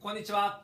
こんにちは。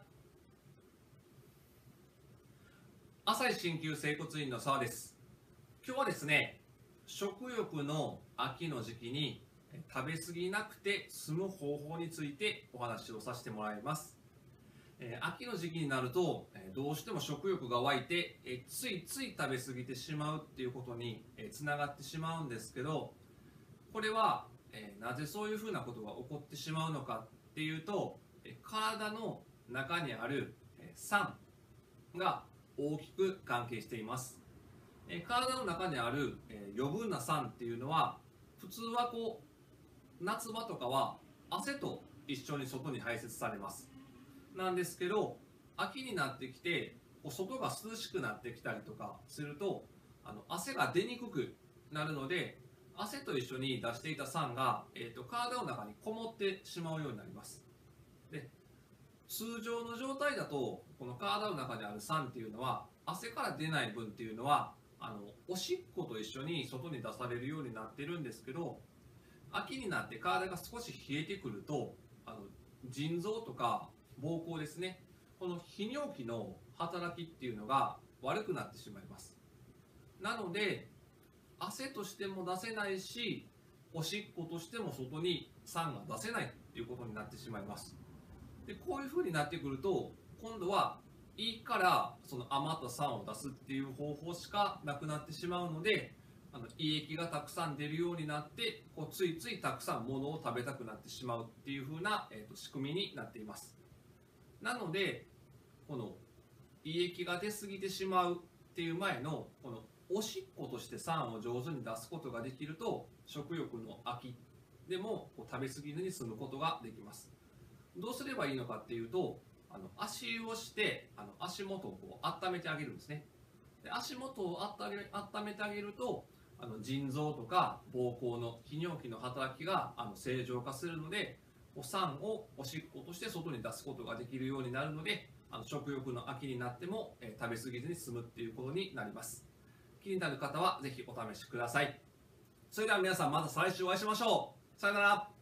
朝日鍼灸整骨院の澤です。今日はですね、食欲の秋の時期に食べ過ぎなくて済む方法についてお話をさせてもらいます。秋の時期になるとどうしても食欲が湧いてついつい食べ過ぎてしまうっていうことにつながってしまうんですけど、これはなぜそういうふうなことが起こってしまうのかっていうと、体の中にある酸が大きく関係しています。体の中にある余分な酸っていうのは、普通は夏場とかは汗と一緒に外に排泄されます。なんですけど、秋になってきて外が涼しくなってきたりとかすると、汗が出にくくなるので、汗と一緒に出していた酸が、体の中にこもってしまうようになります。で、通常の状態だとこの体の中にある酸っていうのは、汗から出ない分っていうのはおしっこと一緒に外に出されるようになってるんですけど、秋になって体が少し冷えてくると腎臓とか膀胱ですね、この泌尿器の働きっていうのが悪くなってしまいます。なので汗としても出せないし、おしっことしても外に酸が出せないっていうことになってしまいます。で、こういう風になってくると、今度は胃からその余った酸を出すっていう方法しかなくなってしまうので、胃液がたくさん出るようになって、ついついたくさん物を食べたくなってしまうっていう風な、仕組みになっています。なので、この胃液が出過ぎてしまうっていう前のこのおしっことして酸を上手に出すことができると、食欲の秋でも食べ過ぎずに済むことができます。どうすればいいのかっていうと、足湯をして足元を温めてあげるんですね。で、足元を温めてあげると腎臓とか膀胱の泌尿器の働きが正常化するので、酸をおしっことして外に出すことができるようになるので、食欲の秋になっても食べ過ぎずに済むっていうことになります。気になる方はぜひお試しください。それでは皆さん、また来週お会いしましょう。さよなら。